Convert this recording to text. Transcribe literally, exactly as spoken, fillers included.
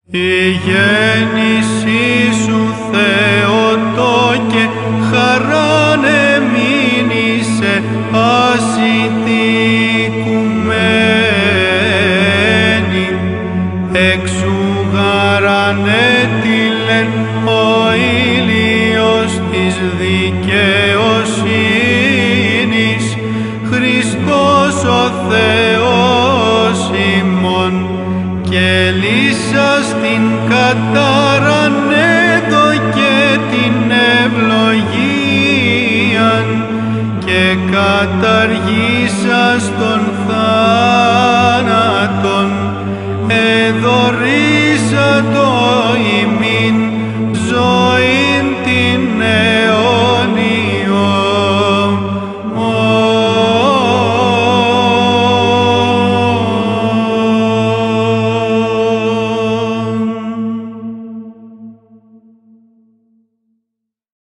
Η γέννησή σου Θεοτόκε χαράν εμείνησε ασυτικουμένη, εξου γαραν έτειλεν ο ήλιος της δικαιοσύνης, Χριστός ο Θεός ημών, και λύσας την κατάραν έδωκε την ευλογίαν, και καταργήσας τον θάνατον εδωρήσατο ημί